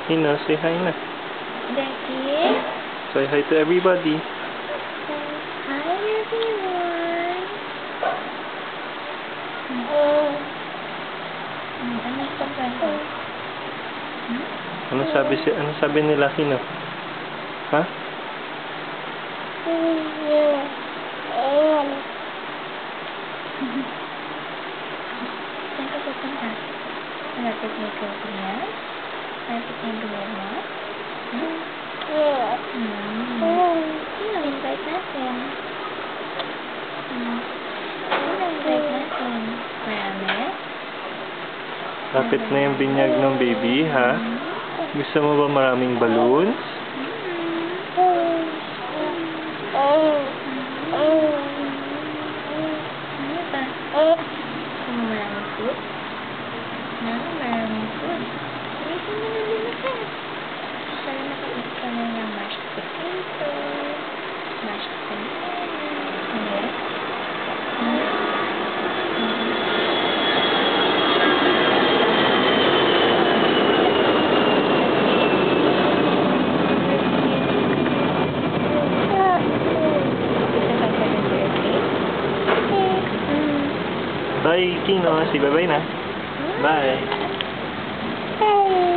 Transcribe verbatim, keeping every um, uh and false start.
Hina, say hi na. Becky? Say hi to everybody. Hi, everyone. Hmm. Hmm, ano sa kwento? Hmm? Ano sabi si ano sabi nila Hina? Ha? Saan ka pupunta? Malapit na ikaw niya? Malapit na yung biyan mo? Hmm? Hmm. Sino invite natin? Hmm. Sino invite natin? Marami? Lapit na yung binyag ng baby, ha? Gusto mo ba maraming balloons? Ano ba? Gusto mo maraming food? Ano? Maraming food? Ito mo na din ako. Para makain ka na ng mashed potato, mashed banana. Ano? Hmm? Bye, Kino. Say bye-bye na. Bye. Bye.